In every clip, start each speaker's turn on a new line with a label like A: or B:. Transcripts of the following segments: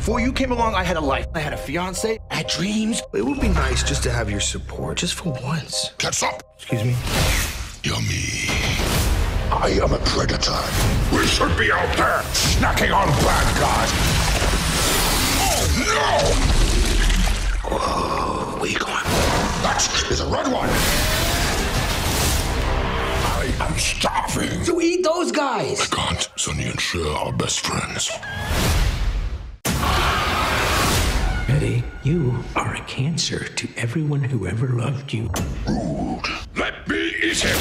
A: Before you came along, I had a life. I had a fiance, I had dreams.
B: It would be nice just to have your support, just for once.
C: Catch up.
B: Excuse me?
C: Yummy. I am a predator. We should be out there snacking on bad guys. Oh, no!
B: Whoa, where you going?
C: That is a red one. I am starving.
B: So eat those guys.
C: I can't. Sonny and Cher are best friends.
D: Eddie, you are a cancer to everyone who ever loved you.
C: Rude. Let me eat him.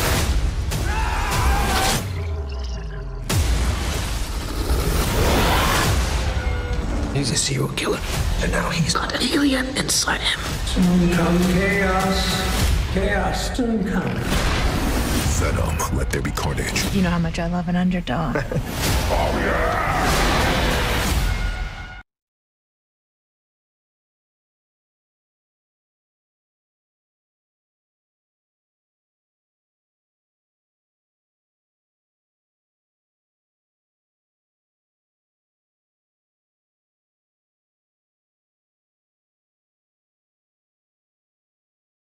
B: He's a serial killer, and now he's got an alien inside him.
D: Soon come chaos. Chaos soon come.
C: Venom. Let there be carnage.
E: You know how much I love an underdog.
C: Oh, yeah!